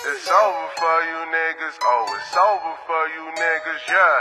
It's over for you niggas. Oh, it's over for you niggas, yeah.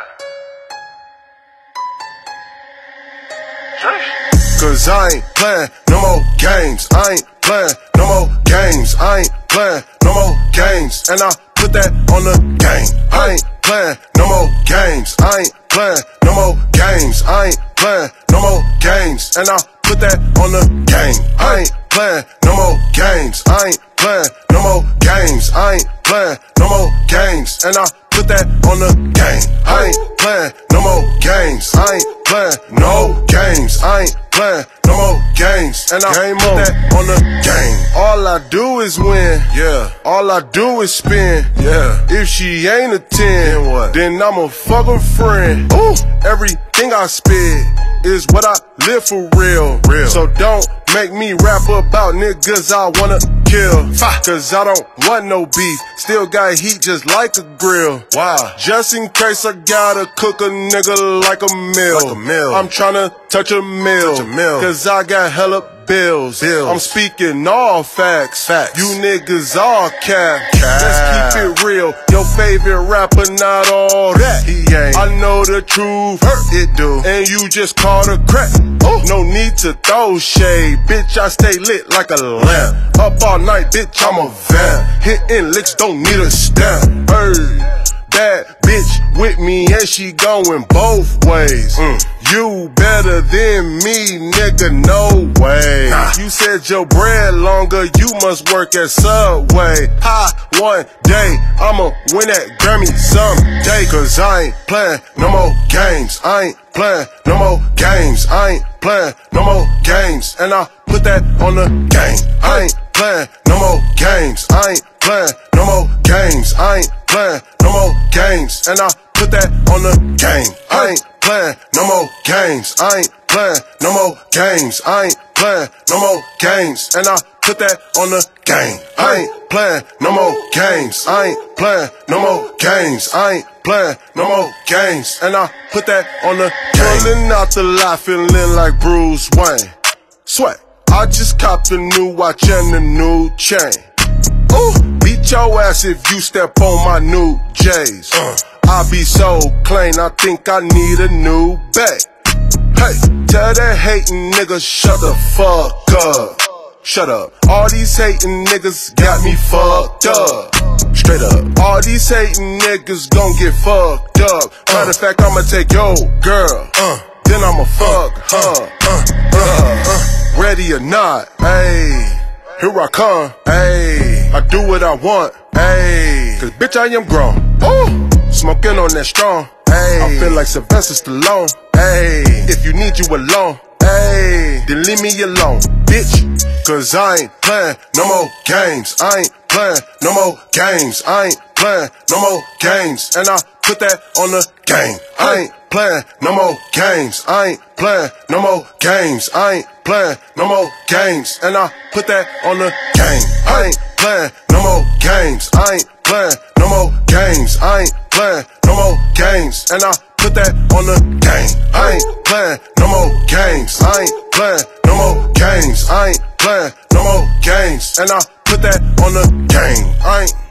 Cause I ain't playing no more games. I ain't playing no more games. I ain't playing no more games. And I put that on the game. I ain't playing no more games. I ain't playing no more games. I ain't playing no more games. And I put that on the game. I ain't playing no more games. I ain't playing no more games. I ain't playing no more games. And I put that on the game. I ain't playing no more games. I ain't playing no games. I ain't playing no more games. And I put that on the game. All I do is win. Yeah. All I do is spin. Yeah. If she ain't a 10, then I'ma fuck a friend. Ooh. Everything I spit is what I live for real. So don't make me rap about niggas I wanna kill. Cause I don't want no beef. Still got heat just like a grill. Wow. Just in case I gotta cook a nigga like a meal. I'm tryna touch a meal. Cause I got hella bills. I'm speaking all facts. You niggas all cap. Let's keep it real. Your favorite rapper, not all that. He ain't. I know the truth. It do. And you just called a crack. No need to throw shade. Bitch, I stay lit like a lamp. Up all night, bitch, I'm a vamp. Hitting licks, don't need a stamp. Bad bitch with me and she going both ways. You better than me, nigga, no way. You said your bread longer, you must work at Subway. One day, I'ma win that Grammy someday. Cause I ain't playing no more games. I ain't playing no more games. I ain't playing no more games. And I put that on the game. I ain't playing no more games. I ain't playing no more games. I ain't playing no more games. And I put that on the game. I ain't playing no more games. I ain't playing no more games. I ain't playing no more games. And I put that on the game. I ain't playing no more games. I ain't playing no more games. I ain't playing no more games. And I put that on the game. Pulling out the lot, feeling like Bruce Wayne. Sweat. I just copped a new watch and a new chain. Ooh, beat your ass if you step on my new J's. I be so clean, I think I need a new bag. Hey, tell that hating nigga shut the fuck up. Shut up. All these hating niggas got me fucked up. Straight up. All these hating niggas gon' get fucked up. Matter of fact, I'ma take your girl. Then I'ma fuck her. Ready or not, ayy. Here I come, ayy. I do what I want, ayy. Cause bitch, I am grown. Ooh. Smoking on that strong, ayy. I feel like Sylvester Stallone, ayy. If you need you alone, ayy, then leave me alone, bitch. Cause I ain't playing no more games. I ain't playing no more games. I ain't playing no more games. And I put that on the game. I ain't playing no more games. I ain't playing no more games. I ain't playing no more games. And I put that on the game. I ain't playing no more games. I ain't playing no more games. I ain't playing no more games. And I put that on the game. I ain't playing no more games. I ain't playing no more games. I ain't playing no more games. And I put that on the game. I ain't